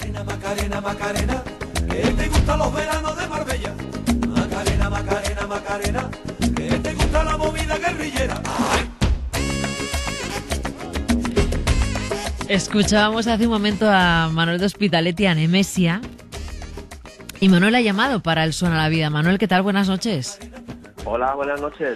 Macarena, Macarena, Macarena, que te gustan los veranos de Marbella. Macarena, Macarena, Macarena, que te gusta la movida guerrillera. ¡Ay! Escuchábamos hace un momento a Manuel de Hospitalet y a Nemesia. Y Manuel ha llamado para el Suena la Vida. Manuel, ¿qué tal? Buenas noches. Hola, buenas noches.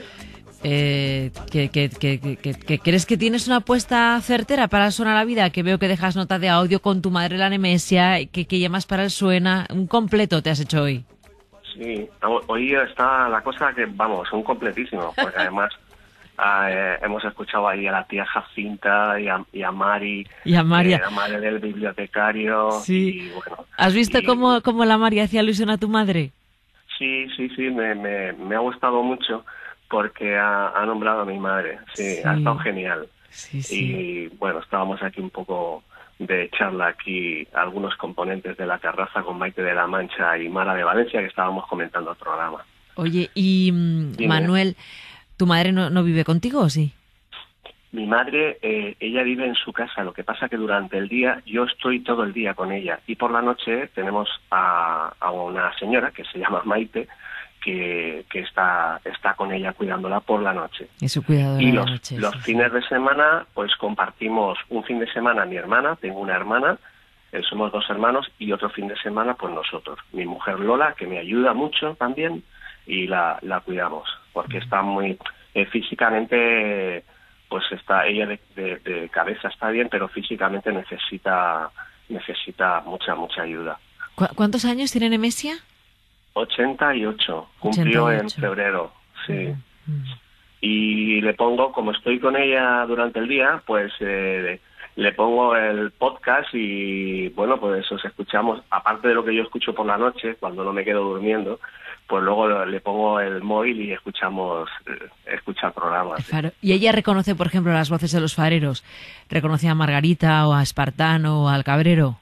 ¿Que crees que tienes una apuesta certera para el Suena la Vida? Que veo que dejas nota de audio con tu madre, la Nemesia, que llamas para el Suena. Un completo te has hecho hoy. Sí, hoy está la cosa que, vamos, un completísimo, porque además hemos escuchado ahí a la tía Jacinta y a Mari, la madre del bibliotecario. Sí. Y, bueno, ¿Has visto cómo la Mari hacía alusión a tu madre? Sí, me ha gustado mucho porque ha nombrado a mi madre. Sí, ha estado genial. Sí. Y bueno, estábamos aquí un poco de charla aquí, algunos componentes de la terraza con Maite de la Mancha y Mara de Valencia, que estábamos comentando el programa. Oye, y Manuel, ¿tu madre no vive contigo o sí? Mi madre, ella vive en su casa, lo que pasa que durante el día yo estoy todo el día con ella y por la noche tenemos a una señora que se llama Maite, que está con ella cuidándola por la noche. Y su cuidadora y de la noche. Los fines de semana, pues compartimos un fin de semana mi hermana, tengo una hermana, somos dos hermanos, y otro fin de semana pues nosotros. Mi mujer Lola, que me ayuda mucho también, y la cuidamos, porque está muy físicamente, pues está ella de cabeza está bien, pero físicamente necesita mucha ayuda. ¿Cuántos años tiene Nemesia? 88, cumplió 88. En febrero, sí. Y le pongo, como estoy con ella durante el día, pues le pongo el podcast y bueno, pues os escuchamos, aparte de lo que yo escucho por la noche, cuando no me quedo durmiendo, pues luego le pongo el móvil y escucha el programa. El Faro. ¿Y ella reconoce, por ejemplo, las voces de los fareros? ¿Reconoce a Margarita o a Espartano o al Cabrero?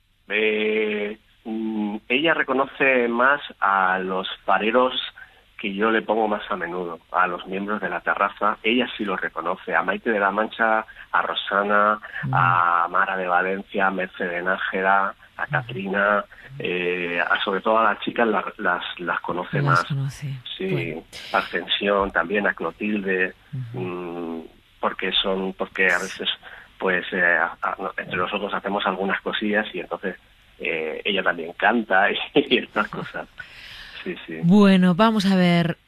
Ella reconoce más a los fareros que yo le pongo más a menudo, a los miembros de la terraza. Ella sí los reconoce, a Maite de la Mancha, a Rosana, a Mara de Valencia, a Mercedes Nájera, a Catrina, sobre todo a las chicas las conoce más. Sí, bueno. A Ascensión también, a Clotilde, porque a veces pues entre nosotros hacemos algunas cosillas y entonces ella también canta y estas cosas. Sí. Bueno, vamos a ver.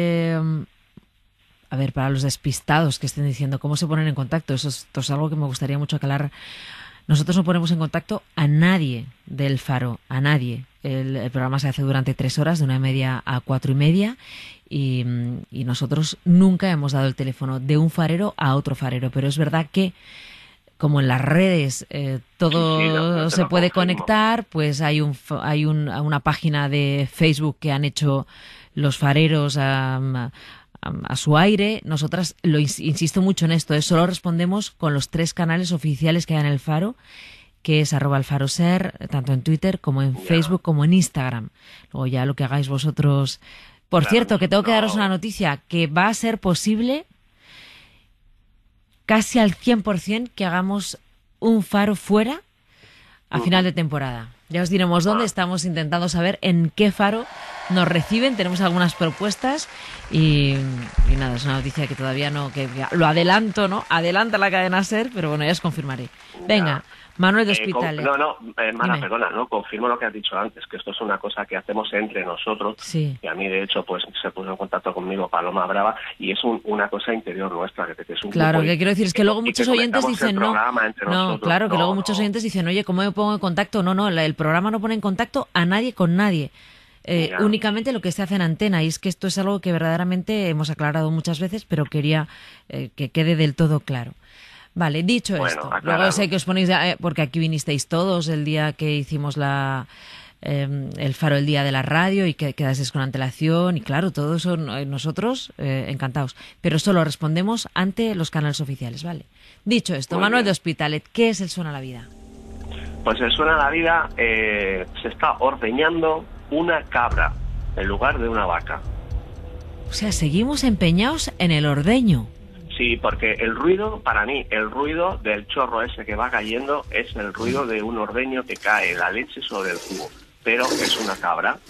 Para los despistados que estén diciendo cómo se ponen en contacto, esto es algo que me gustaría mucho aclarar. Nosotros no ponemos en contacto a nadie del Faro, a nadie. El programa se hace durante 3 horas, de 1:30 a 4:30, y nosotros nunca hemos dado el teléfono de un farero a otro farero. Pero es verdad que, como en las redes todo se puede conectar, pues hay una página de Facebook que han hecho los fareros a su aire. Nosotras, insisto mucho en esto, solo respondemos con los 3 canales oficiales que hay en el Faro, que es @elfaroser, tanto en Twitter como en Facebook como en Instagram. Luego ya lo que hagáis vosotros. Por cierto, que tengo que daros una noticia, que va a ser posible casi al 100% que hagamos un Faro fuera a final de temporada. Ya os diremos dónde. Estamos intentando saber en qué Faro nos reciben. Tenemos algunas propuestas y nada, es una noticia que todavía no, que lo adelanto, ¿no? Adelanta la cadena SER, pero bueno, ya os confirmaré. Venga, Manuel de Hospitalet. Mara, perdona, confirmo lo que has dicho antes, que esto es una cosa que hacemos entre nosotros. Sí. Y a mí, de hecho, pues se puso en contacto conmigo Paloma Brava y es una cosa interior nuestra. Que es un claro, que quiero decir es que luego muchos oyentes dicen luego muchos oyentes dicen, oye, ¿cómo me pongo en contacto? No, el programa no pone en contacto a nadie con nadie. Únicamente lo que se hace en antena, y es que esto es algo que verdaderamente hemos aclarado muchas veces, pero quería que quede del todo claro. Vale, dicho esto, aclarado. Luego sé que os ponéis, porque aquí vinisteis todos el día que hicimos el Faro, el día de la radio, y que quedasteis con antelación, y claro, todo eso nosotros encantados, pero solo respondemos ante los canales oficiales, ¿vale? Dicho esto, muy Manuel bien. De Hospitalet, ¿qué es el Suena la Vida? Pues el Suena la Vida se está ordeñando una cabra en lugar de una vaca. O sea, seguimos empeñados en el ordeño. Sí, porque el ruido, para mí, el ruido del chorro ese que va cayendo es el ruido de un ordeño que cae la leche sobre el cubo. Pero es una cabra.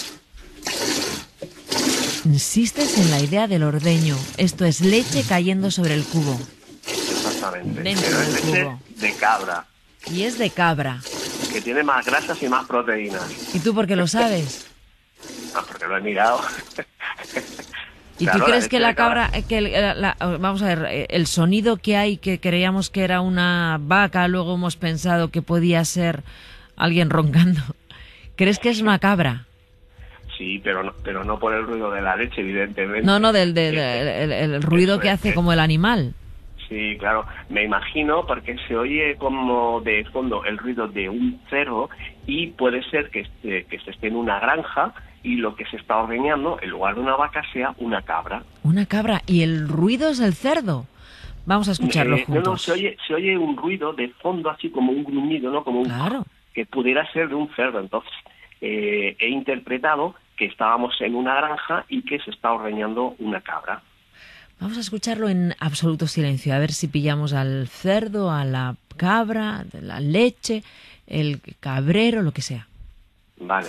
Insistes en la idea del ordeño. Esto es leche cayendo sobre el cubo. Exactamente. Dentro Pero del es leche cubo. de cabra, Y es de cabra. que tiene más grasas y más proteínas. ¿Y tú por qué lo sabes? Ah, porque lo he mirado. ¿Y Claro, tú crees leche que de la cabra, vamos a ver, el sonido que hay, que creíamos que era una vaca, luego hemos pensado que podía ser alguien roncando? ¿Crees que es una cabra? Sí, pero no por el ruido de la leche, evidentemente. No, el ruido Eso que es, hace como el animal. Sí, claro. Me imagino porque se oye como de fondo el ruido de un cerdo y puede ser que se esté en una granja y lo que se está ordeñando, en lugar de una vaca, sea una cabra. Una cabra. ¿Y el ruido es el cerdo? Vamos a escucharlo juntos. No, se oye un ruido de fondo así como un gruñido, ¿no? Como un Claro. que pudiera ser de un cerdo. Entonces, he interpretado que estábamos en una granja y que se está ordeñando una cabra. Vamos a escucarlo en absoluto silencio, a ver si pillamos al cerdo, a la cabra, la leche, el cabrero, lo que sea. Vale.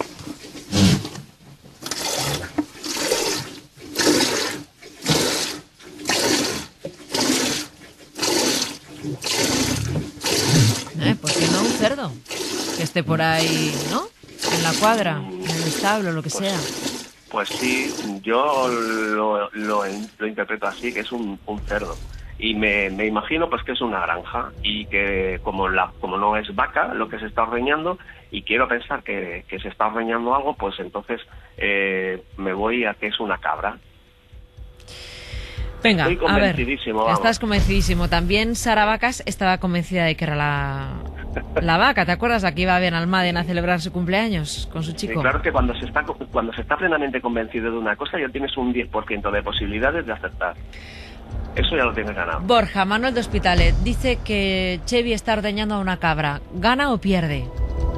¿Por qué no un cerdo? Que esté por ahí, ¿no? En la cuadra, en el establo, lo que sea. Pues sí, yo lo interpreto así, que es un cerdo. Y me imagino pues que es una granja y que como no es vaca lo que se está ordeñando y quiero pensar que se está ordeñando algo, pues entonces me voy a que es una cabra. Venga, Estoy a ver, convencidísimo, vamos. estás convencidísimo. También Sara Vacas estaba convencida de que era la vaca. ¿Te acuerdas? Aquí iba bien Almaden a celebrar su cumpleaños con su chico. Sí, claro que cuando se está plenamente convencido de una cosa ya tienes un 10% de posibilidades de acertar. Eso ya lo tienes ganado. Borja, Manuel de Hospitalet, dice que Chevy está ordeñando a una cabra. ¿Gana o pierde?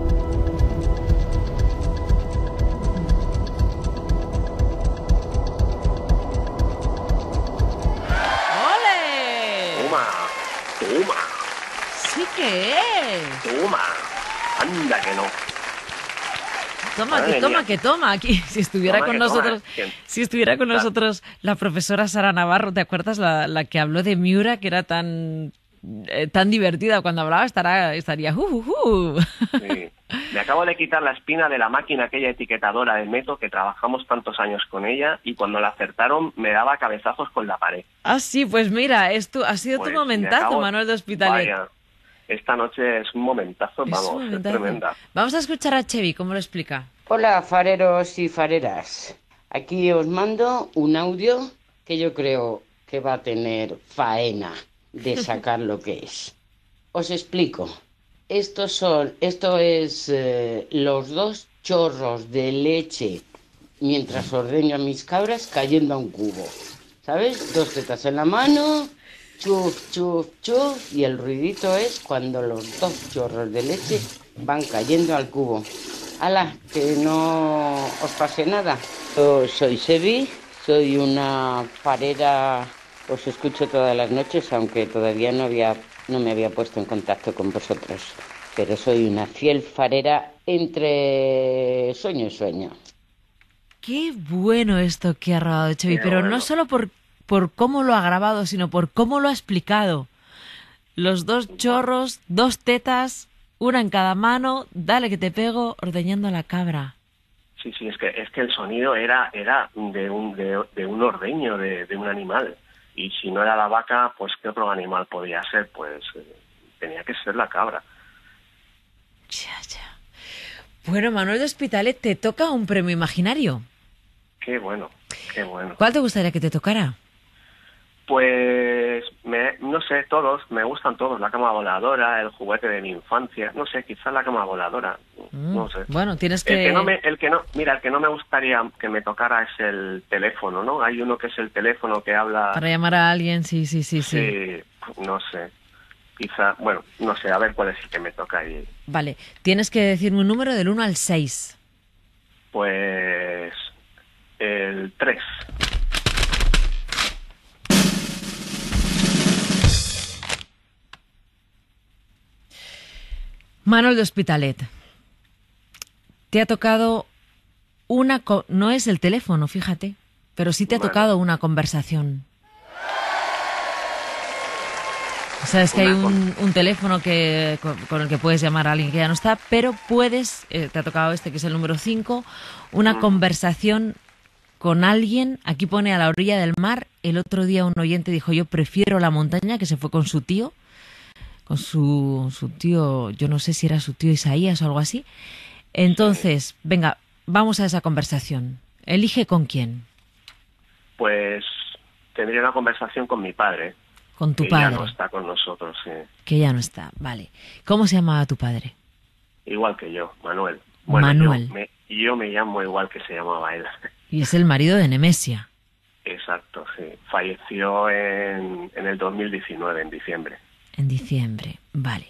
¡Ole! Toma, ¡Sí que es! toma. Anda que no. Toma, Madre que toma, mía. que toma. Aquí, si estuviera Toma, con que toma, nosotros, ¿quién? si estuviera con nosotros la profesora Sara Navarro, ¿te acuerdas la que habló de Miura, que era tan divertida cuando hablaba? Estaría Sí. Me acabo de quitar la espina de la máquina aquella etiquetadora de Meto que trabajamos tantos años con ella y cuando la acertaron me daba cabezazos con la pared. Ah, sí, pues mira, esto ha sido Pues tu momentazo, Manuel de Hospitalet. Vaya, esta noche es un momentazo, Es vamos, un es momentazo. tremenda. Vamos a escuchar a Chevy, ¿cómo lo explica? Hola, fareros y fareras. Aquí os mando un audio que yo creo que va a tener faena de sacar lo que es. Os explico. Esto es los 2 chorros de leche mientras ordeño a mis cabras cayendo a un cubo. ¿Sabes? 2 tetas en la mano, chuf, chuf, chuf, y el ruidito es cuando los 2 chorros de leche van cayendo al cubo. ¡Hala! Que no os pase nada. Yo soy Sebi, soy una farera, os escucho todas las noches, aunque todavía no me había puesto en contacto con vosotros. Pero soy una fiel farera entre sueño y sueño. Qué bueno esto que ha grabado Chevy, Qué pero bueno. no solo por cómo lo ha grabado, sino por cómo lo ha explicado. Los 2 chorros, 2 tetas, una en cada mano, dale que te pego, ordeñando a la cabra. Sí, es que el sonido era de un ordeño, de un animal. Y si no era la vaca, pues ¿qué otro animal podía ser? Pues tenía que ser la cabra. Ya. Bueno, Manuel de Hospitalet, te toca un premio imaginario. Qué bueno, qué bueno. ¿Cuál te gustaría que te tocara? Pues, no sé, todos, me gustan todos. La cama voladora, el juguete de mi infancia, no sé, quizás la cama voladora, no sé. Bueno, tienes que... El que no me gustaría que me tocara es el teléfono, ¿no? Hay uno que es el teléfono que habla... Para llamar a alguien, sí. Sí, no sé. Quizá, bueno, no sé, a ver cuál es el que me toca ahí. Vale, tienes que decirme un número del 1 al 6. Pues el 3. Manuel de Hospitalet, te ha tocado no es el teléfono, fíjate, pero sí te ha tocado una conversación. Sabes que hay un teléfono con el que puedes llamar a alguien que ya no está, pero puedes, te ha tocado que es el número 5, una conversación con alguien. Aquí pone a la orilla del mar. El otro día un oyente dijo, yo prefiero la montaña, que se fue con su tío, yo no sé si era su tío Isaías o algo así. Entonces, venga, vamos a esa conversación. Elige con quién. Pues tendría una conversación con mi padre. Con tu que padre. Ya no está con nosotros, sí. Que ya no está, vale. ¿Cómo se llamaba tu padre? Igual que yo, Manuel. Bueno, Manuel. Yo me llamo igual que se llamaba él. Y es el marido de Nemesia. Exacto, sí. Falleció en el 2019, en diciembre. En diciembre, vale.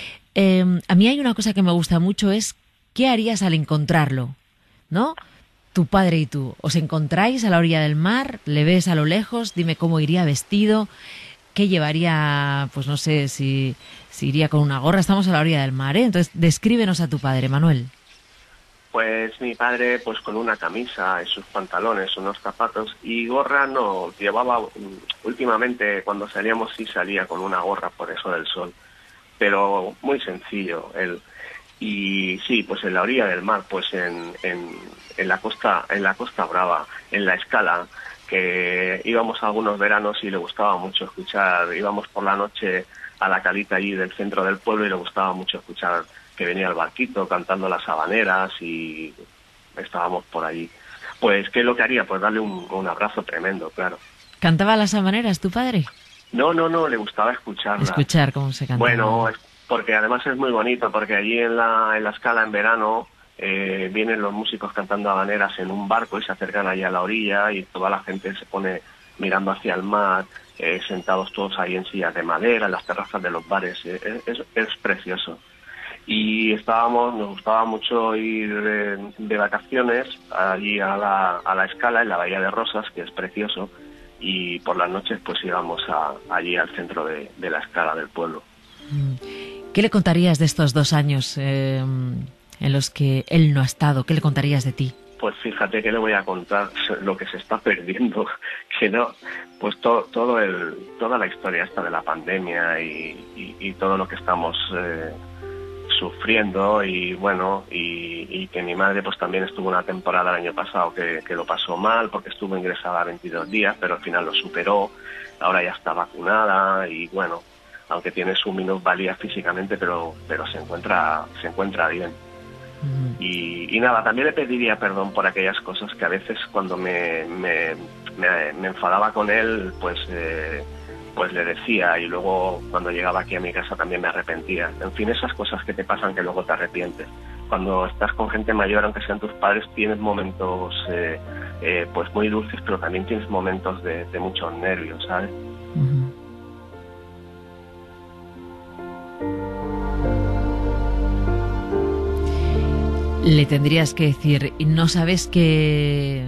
A mí hay una cosa que me gusta mucho, es ¿qué harías al encontrarlo? ¿No? Tu padre y tú, ¿os encontráis a la orilla del mar? ¿Le ves a lo lejos? Dime cómo iría vestido. ¿Qué llevaría? Pues no sé, si iría con una gorra. Estamos a la orilla del mar, ¿eh? Entonces, descríbenos a tu padre, Manuel. Pues mi padre, pues con una camisa y sus pantalones, unos zapatos y gorra no llevaba. Últimamente, cuando salíamos sí salía con una gorra por eso del sol, pero muy sencillo él. Y sí, pues en la orilla del mar, pues en la Costa Brava, en la Escala, que íbamos algunos veranos y le gustaba mucho escuchar. Íbamos por la noche a la calita allí del centro del pueblo y le gustaba mucho escuchar que venía el barquito cantando las habaneras y estábamos por allí. Pues, ¿qué es lo que haría? Pues darle un abrazo tremendo, claro. ¿Cantaba las habaneras tu padre? No, le gustaba escucharlas. Escuchar cómo se cantaba. Bueno, porque además es muy bonito, porque allí en la Escala en verano vienen los músicos cantando habaneras en un barco y se acercan allí a la orilla y toda la gente se pone mirando hacia el mar, sentados todos ahí en sillas de madera, en las terrazas de los bares. Es precioso. Y nos gustaba mucho ir de vacaciones allí a la Escala, en la Bahía de Rosas, que es precioso, y por las noches pues íbamos allí al centro de la Escala del pueblo. ¿Qué le contarías de estos 2 años en los que él no ha estado? ¿Qué le contarías de ti? Pues fíjate que le voy a contar lo que se está perdiendo, que no, pues toda la historia esta de la pandemia y todo lo que estamos sufriendo y bueno, y que mi madre pues también estuvo una temporada el año pasado que lo pasó mal porque estuvo ingresada 22 días, pero al final lo superó, ahora ya está vacunada y bueno, aunque tiene su minusvalía físicamente, pero se encuentra bien. Y nada, también le pediría perdón por aquellas cosas que a veces cuando me enfadaba con él, pues le decía y luego cuando llegaba aquí a mi casa también me arrepentía. En fin, esas cosas que te pasan que luego te arrepientes. Cuando estás con gente mayor, aunque sean tus padres, tienes momentos pues muy dulces, pero también tienes momentos de muchos nervios, ¿sabes? Le tendrías que decir, y no sabes que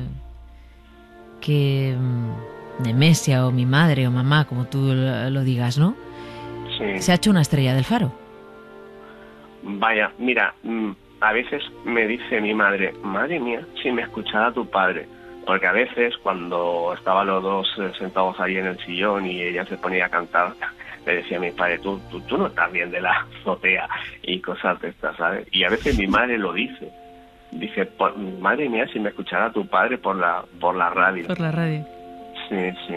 Nemesia o mi madre o mamá, como tú lo digas, ¿no? Sí. Se ha hecho una estrella del faro. Vaya, mira, a veces me dice mi madre, madre mía, si me escuchara tu padre. Porque a veces cuando estaban los dos sentados ahí en el sillón y ella se ponía a cantar, le decía a mi padre, tú no estás bien de la azotea y cosas de estas, ¿sabes? Y a veces mi madre lo dice. Dice, madre mía, si me escuchara tu padre por la radio. Por la radio. Sí.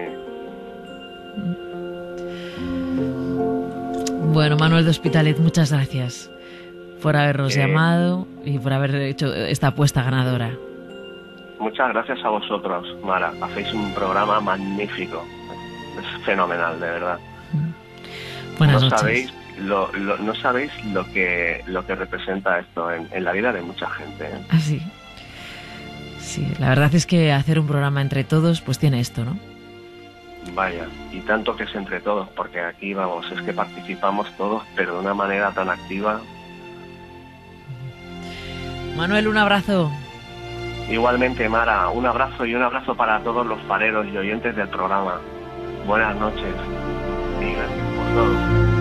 Bueno, Manuel de Hospitalet, muchas gracias por habernos llamado y por haber hecho esta apuesta ganadora. Muchas gracias a vosotros, Mara. Hacéis un programa magnífico. Es fenomenal, de verdad. Buenas noches. No sabéis lo que representa esto en la vida de mucha gente, ¿eh? Ah, sí. Sí, la verdad es que hacer un programa entre todos pues tiene esto, ¿no? Vaya, y tanto que es entre todos, porque aquí, vamos, es que participamos todos, pero de una manera tan activa. Manuel, un abrazo. Igualmente, Mara, un abrazo y un abrazo para todos los fareros y oyentes del programa. Buenas noches y gracias por todo.